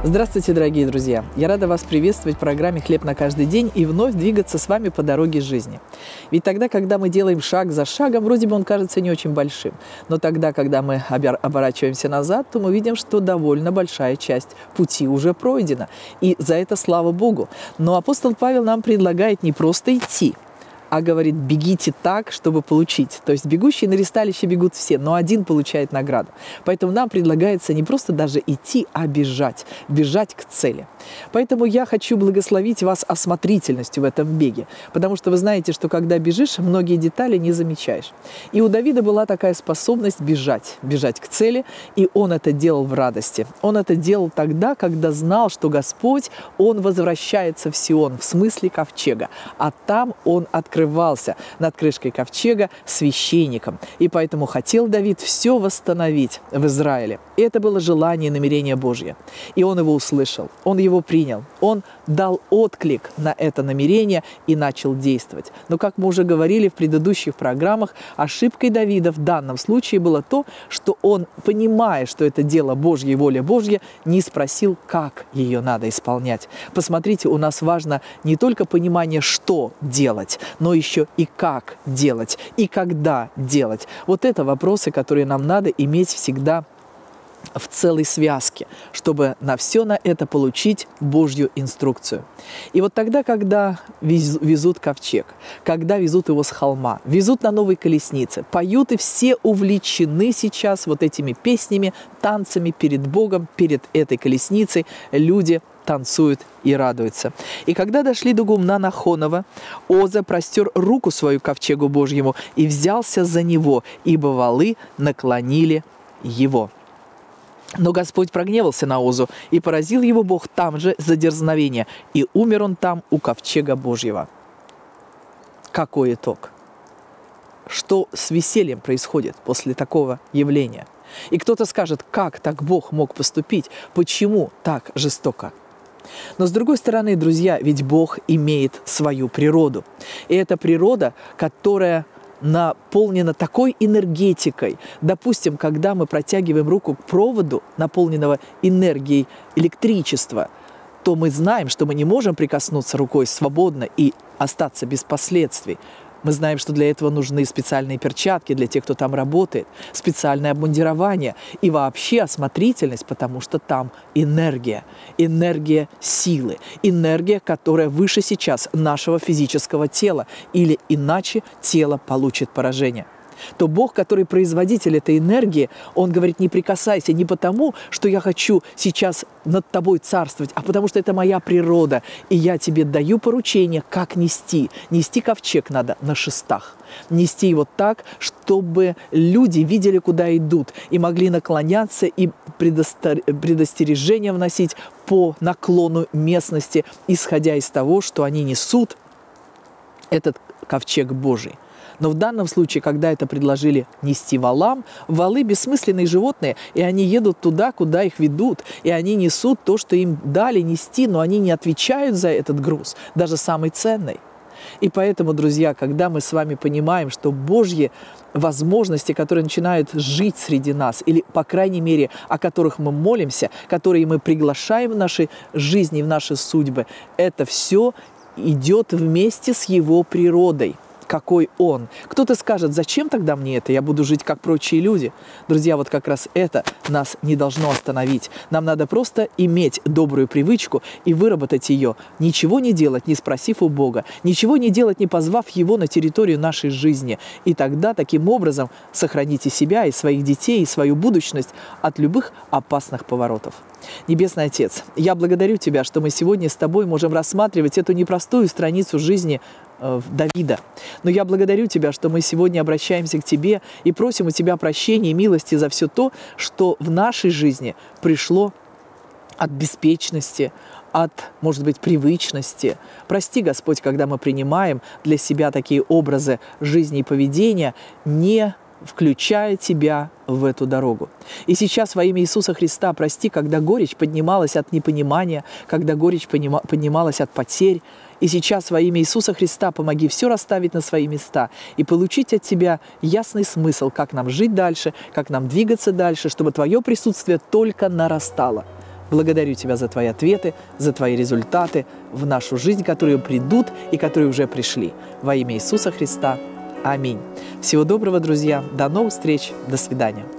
Здравствуйте, дорогие друзья! Я рада вас приветствовать в программе «Хлеб на каждый день» и вновь двигаться с вами по дороге жизни. Ведь тогда, когда мы делаем шаг за шагом, вроде бы он кажется не очень большим. Но тогда, когда мы оборачиваемся назад, то мы видим, что довольно большая часть пути уже пройдена. И за это слава Богу. Но апостол Павел нам предлагает не просто идти, а говорит: бегите так, чтобы получить. То есть бегущие на ресталище бегут все, но один получает награду. Поэтому нам предлагается не просто даже идти, а бежать. Бежать к цели. Поэтому я хочу благословить вас осмотрительностью в этом беге. Потому что вы знаете, что когда бежишь, многие детали не замечаешь. И у Давида была такая способность бежать. Бежать к цели. И он это делал в радости. Он это делал тогда, когда знал, что Господь, Он возвращается в Сион, в смысле ковчега. А там Он открывался над крышкой ковчега священником. И поэтому хотел Давид все восстановить в Израиле. И это было желание и намерение Божье. И он его услышал, он его принял, он дал отклик на это намерение и начал действовать. Но, как мы уже говорили в предыдущих программах, ошибкой Давида в данном случае было то, что он, понимая, что это дело Божье и воля Божья, не спросил, как ее надо исполнять. Посмотрите, у нас важно не только понимание, что делать, но еще и как делать, и когда делать. Вот это вопросы, которые нам надо иметь всегда в целой связке, чтобы на все на это получить Божью инструкцию. И вот тогда, когда везут ковчег, когда везут его с холма, везут на новой колеснице, поют, и все увлечены сейчас вот этими песнями, танцами перед Богом, перед этой колесницей, люди танцуют и радуются. И когда дошли до гумна Нахонова, Оза простер руку свою к ковчегу Божьему и взялся за него, ибо валы наклонили его. Но Господь прогневался на Озу, и поразил его Бог там же за дерзновение, и умер он там у ковчега Божьего. Какой итог? Что с весельем происходит после такого явления? И кто-то скажет, как так Бог мог поступить? Почему так жестоко? Но с другой стороны, друзья, ведь Бог имеет свою природу. И это природа, которая наполнена такой энергетикой. Допустим, когда мы протягиваем руку к проводу, наполненного энергией электричества, то мы знаем, что мы не можем прикоснуться рукой свободно и остаться без последствий. Мы знаем, что для этого нужны специальные перчатки для тех, кто там работает, специальное обмундирование и вообще осмотрительность, потому что там энергия силы, энергия, которая выше сейчас нашего физического тела, или иначе тело получит поражение. То Бог, который производитель этой энергии, Он говорит: не прикасайся не потому, что я хочу сейчас над тобой царствовать, а потому что это моя природа, и я тебе даю поручение, как нести. Нести ковчег надо на шестах. Нести его так, чтобы люди видели, куда идут, и могли наклоняться и предостережения вносить по наклону местности, исходя из того, что они несут этот ковчег Божий. Но в данном случае, когда это предложили нести валам, валы – бессмысленные животные, и они едут туда, куда их ведут, и они несут то, что им дали нести, но они не отвечают за этот груз, даже самый ценный. И поэтому, друзья, когда мы с вами понимаем, что Божьи возможности, которые начинают жить среди нас, или, по крайней мере, о которых мы молимся, которые мы приглашаем в нашей жизни, в наши судьбы, это все идет вместе с Его природой. Какой Он. Кто-то скажет: зачем тогда мне это? Я буду жить, как прочие люди. Друзья, вот как раз это нас не должно остановить. Нам надо просто иметь добрую привычку и выработать ее. Ничего не делать, не спросив у Бога. Ничего не делать, не позвав Его на территорию нашей жизни. И тогда, таким образом, сохраните себя и своих детей, и свою будущность от любых опасных поворотов. Небесный Отец, я благодарю Тебя, что мы сегодня с Тобой можем рассматривать эту непростую страницу жизни Давида. Но я благодарю Тебя, что мы сегодня обращаемся к Тебе и просим у Тебя прощения и милости за все то, что в нашей жизни пришло от беспечности, от, может быть, привычности. Прости, Господь, когда мы принимаем для себя такие образы жизни и поведения, не включая Тебя в эту дорогу. И сейчас во имя Иисуса Христа прости, когда горечь поднималась от непонимания, когда горечь поднималась от потерь. И сейчас во имя Иисуса Христа помоги все расставить на свои места и получить от Тебя ясный смысл, как нам жить дальше, как нам двигаться дальше, чтобы Твое присутствие только нарастало. Благодарю Тебя за Твои ответы, за Твои результаты в нашу жизнь, которые придут и которые уже пришли. Во имя Иисуса Христа. Аминь. Всего доброго, друзья. До новых встреч. До свидания.